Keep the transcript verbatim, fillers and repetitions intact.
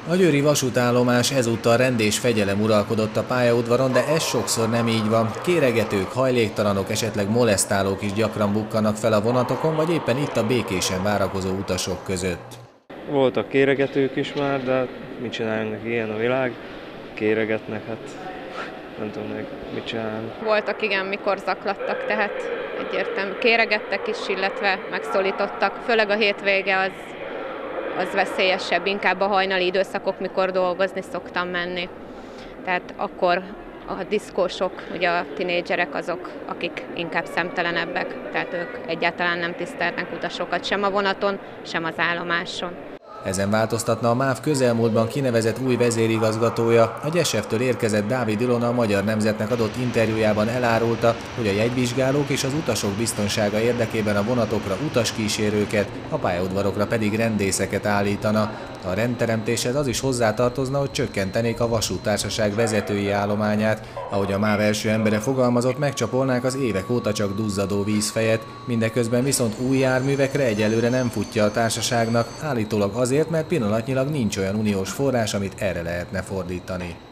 A győri vasútállomás ezúttal rend és fegyelem uralkodott a pályaudvaron, de ez sokszor nem így van. Kéregetők, hajléktalanok, esetleg molesztálók is gyakran bukkanak fel a vonatokon, vagy éppen itt a békésen várakozó utasok között. Voltak kéregetők is már, de mit csináljunk neki, ilyen a világ. Kéregetnek, hát nem tudom meg mit csinálni. Voltak igen, mikor zaklattak, tehát egyértelmű kéregettek is, illetve megszólítottak. Főleg a hétvége az, az veszélyesebb, inkább a hajnali időszakok, mikor dolgozni szoktam menni. Tehát akkor a diszkósok, ugye a tinédzserek azok, akik inkább szemtelenebbek, tehát ők egyáltalán nem tisztelnek utasokat sem a vonaton, sem az állomáson. Ezen változtatna a MÁV közelmúltban kinevezett új vezérigazgatója. A Gyeseftől érkezett Dávid Ilona a Magyar Nemzetnek adott interjújában elárulta, hogy a jegyvizsgálók és az utasok biztonsága érdekében a vonatokra utaskísérőket, a pályaudvarokra pedig rendészeket állítana. A rendteremtéshez az is hozzátartozna, hogy csökkentenék a vasúttársaság vezetői állományát. Ahogy a MÁV első embere fogalmazott, megcsapolnák az évek óta csak duzzadó vízfejet, mindeközben viszont új járművekre egyelőre nem futja a társaságnak, állítólag azért, mert pillanatnyilag nincs olyan uniós forrás, amit erre lehetne fordítani.